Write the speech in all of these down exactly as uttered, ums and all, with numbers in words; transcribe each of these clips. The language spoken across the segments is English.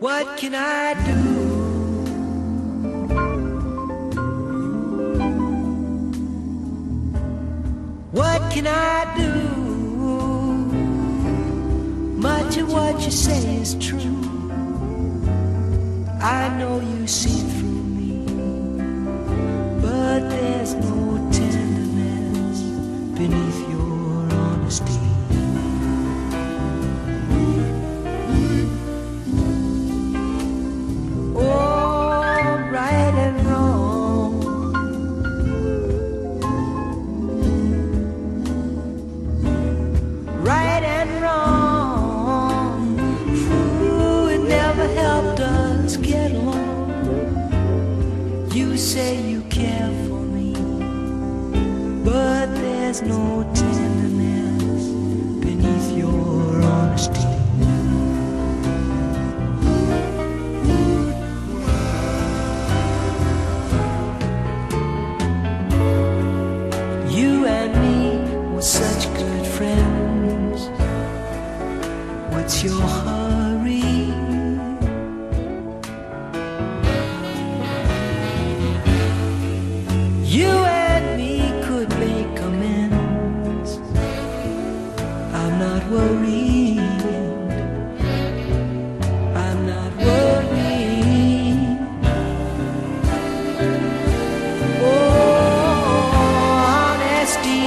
What can I do? What can I do? Much of what you say is true. I know you see through me, but there's no tenderness beneath your honesty. You say you care for me, but there's no tenderness beneath your honesty. You and me were such good friends. What's your hurry? You and me could make amends. I'm not worried. I'm not worried. Oh, honesty.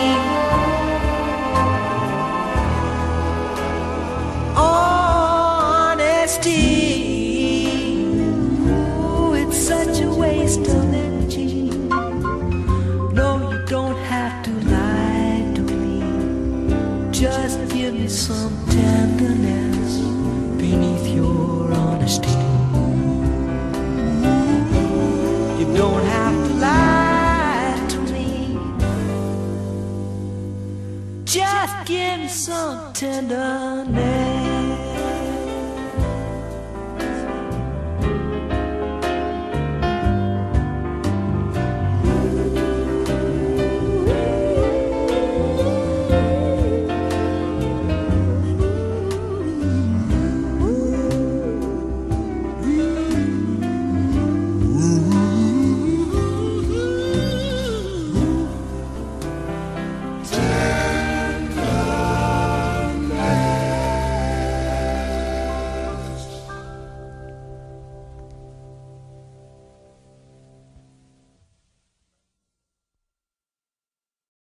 Honesty. Ooh, it's such a waste of energy. Don't have to lie to me. Just give me some tenderness beneath your honesty. You don't have to lie to me. Just give me some tenderness.